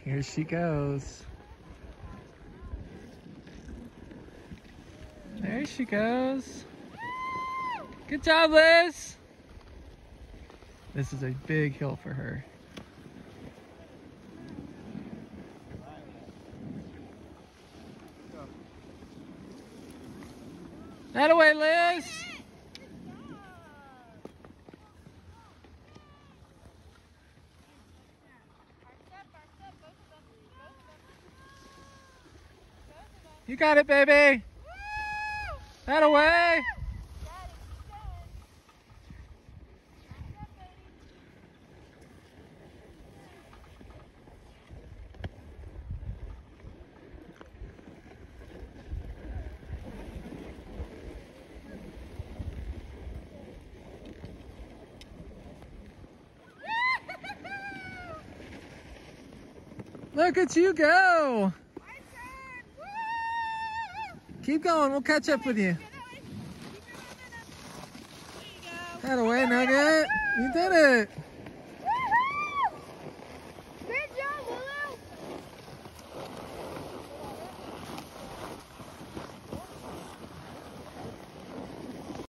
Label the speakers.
Speaker 1: Here she goes. There she goes. Good job, Liz. This is a big hill for her. That away, Liz. You got it, baby. That away. Look at you go. Keep going, we'll catch up with you. That away, Nugget. You did it.